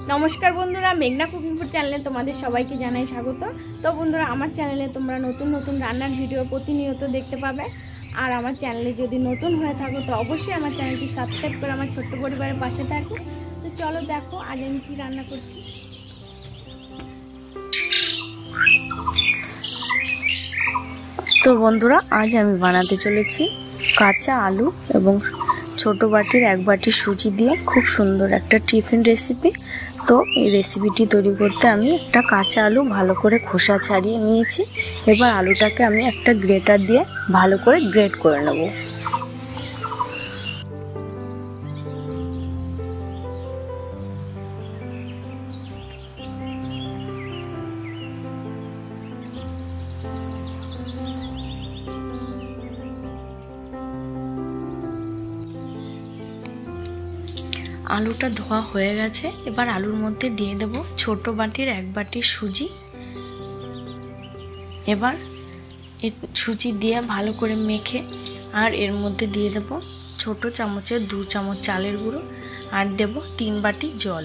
নমস্কার বন্ধুরা, মেঘনা কুকিং ফুড চ্যানেলে তোমাদের সবাইকে জানাই স্বাগত। তো বন্ধুরা, আমার চ্যানেলে তোমরা নতুন নতুন রান্নার ভিডিও প্রতিনিয়ত দেখতে পাবে। আর আমার চ্যানেলে যদি নতুন হয়ে থাকো তো অবশ্যই আমার চ্যানেলটি সাবস্ক্রাইব করে আমার ছোট্ট পরিবারের পাশে থাকো। তো চলো দেখো আজ আমি কী রান্না করছি। তো বন্ধুরা, আজ আমি বানাতে চলেছি কাঁচা আলু এবং ছোট বাটির এক বাটি সুজি দিয়ে খুব সুন্দর একটা টিফিন রেসিপি। তো এই রেসিপিটি তৈরি করতে আমি একটা কাঁচা আলু ভালো করে খোসা ছাড়িয়ে নিয়েছি। এবার আলুটাকে আমি একটা গ্রেটার দিয়ে ভালো করে গ্রেট করে নেব। আলুটা ধোয়া হয়ে গেছে। এবার আলুর মধ্যে দিয়ে দেব ছোট বাটির এক বাটি সুজি। এবার সুজি দিয়ে ভালো করে মেখে আর এর মধ্যে দিয়ে দেব ছোট চামচের 2 চামচ চালের গুঁড়ো আর দেব 3 বাটি জল।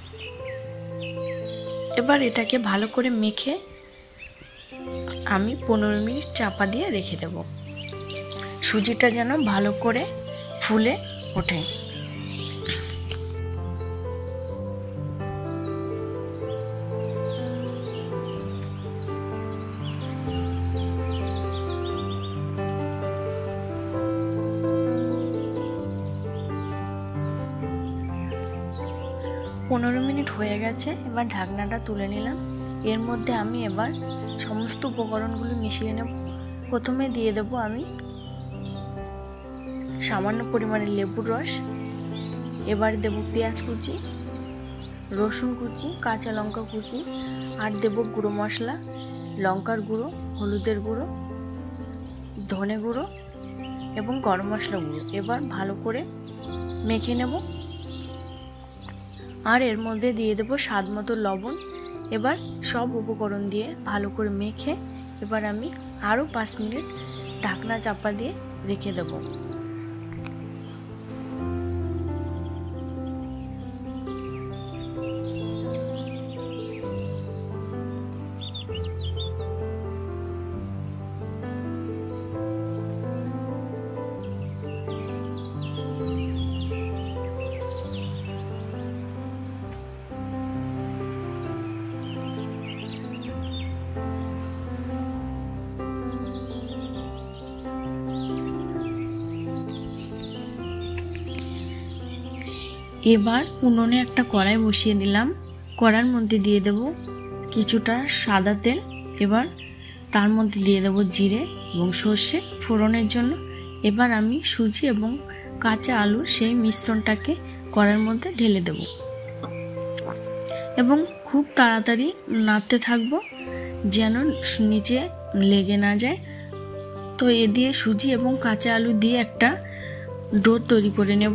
এবার এটাকে ভালো করে মেখে আমি 15 মিনিট চাপা দিয়ে রেখে দেব, সুজিটা যেন ভালো করে ফুলে ওঠে। 15 মিনিট হয়ে গেছে। এবার ঢাকনাটা তুলে নিলাম। এর মধ্যে আমি এবার সমস্ত উপকরণগুলো মিশিয়ে নেব। প্রথমে দিয়ে দেব আমি সামান্য পরিমাণে লেবুর রস। এবার দেব পেঁয়াজ কুচি, রসুন কুচি, কাঁচা লঙ্কা কুচি আর দেব গুঁড়ো মশলা, লঙ্কার গুঁড়ো, হলুদের গুঁড়ো, ধনে গুঁড়ো এবং গরম মশলা গুঁড়ো। এবার ভালো করে মেখে নেব আর এর মধ্যে দিয়ে দেব স্বাদ মতো লবণ। এবার সব উপকরণ দিয়ে ভালো করে মেখে এবার আমি আরও 5 মিনিট ঢাকনা চাপা দিয়ে রেখে দেব। এবার উনুনে একটা কড়াই বসিয়ে দিলাম। কড়াইয়ের মধ্যে দিয়ে দেব কিছুটা সাদা তেল। এবার তার মধ্যে দিয়ে দেব জিরে এবং সর্ষে ফোড়নের জন্য। এবার আমি সুজি এবং কাঁচা আলুর সেই মিশ্রণটাকে কড়াইয়ের মধ্যে ঢেলে দেব এবং খুব তাড়াতাড়ি নাড়তে থাকবো যেন নিচে লেগে না যায়। তো এ দিয়ে সুজি এবং কাঁচা আলু দিয়ে একটা ডো তৈরি করে নেব।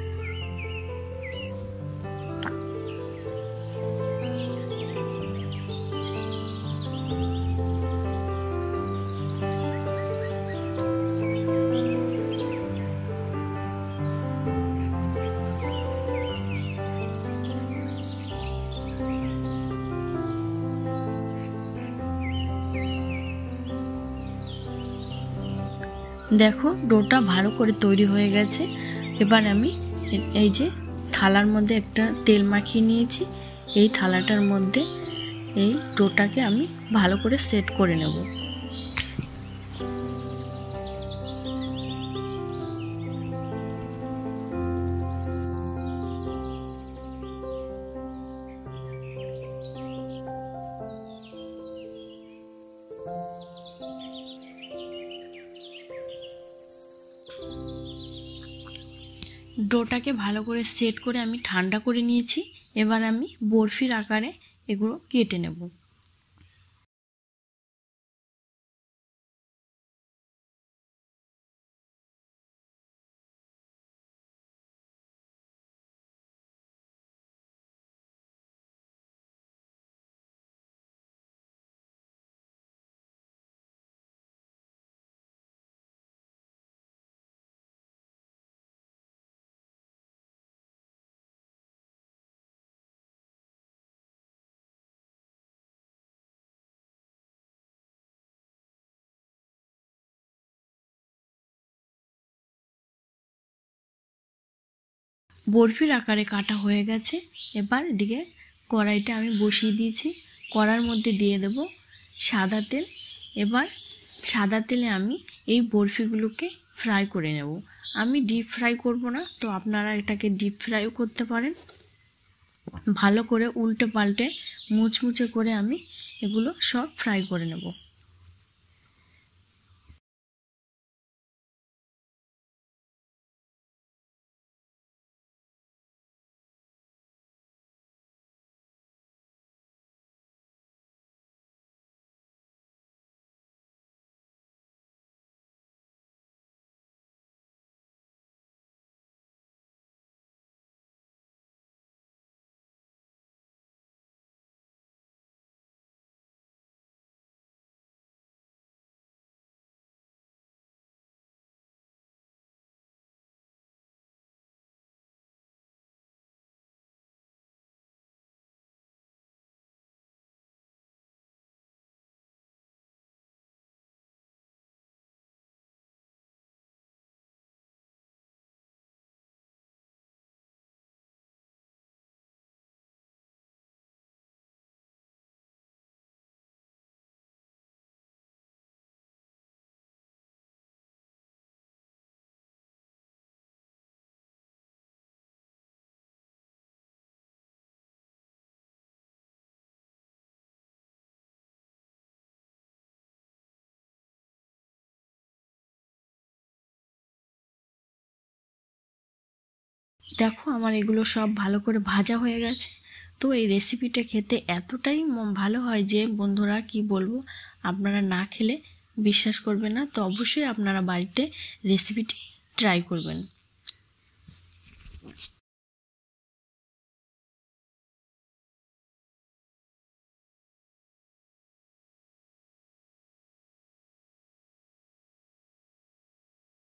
দেখো ডোটা ভালো করে তৈরি হয়ে গেছে। এবার আমি এই যে থালার মধ্যে একটা তেল মাখিয়ে নিয়েছি, এই থালাটার মধ্যে এই ডোটাকে আমি ভালো করে সেট করে নেব। ডোটাকে ভালো করে সেট করে আমি ঠান্ডা করে নিয়েছি। এবার আমি বরফির আকারে এগুলো কেটে নেব। বরফির আকারে কাটা হয়ে গেছে। এবার এদিকে কড়াইটা আমি বসিয়ে দিয়েছি। কড়ার মধ্যে দিয়ে দেব সাদা তেল। এবার সাদা তেলে আমি এই বরফিগুলোকে ফ্রাই করে নেব। আমি ডিপ ফ্রাই করব না, তো আপনারা এটাকে ডিপ ফ্রাইও করতে পারেন। ভালো করে উল্টে পাল্টে মুচমুচে করে আমি এগুলো সব ফ্রাই করে নেব। দেখো আমার এগুলো সব ভালো করে ভাজা হয়ে গেছে। তো এই রেসিপিটা খেতে এতটাই ভালো হয় যে বন্ধুরা কি বলবো, আপনারা না খেলে বিশ্বাস করবেন না। তো অবশ্যই আপনারা বাড়িতে রেসিপিটি ট্রাই করবেন।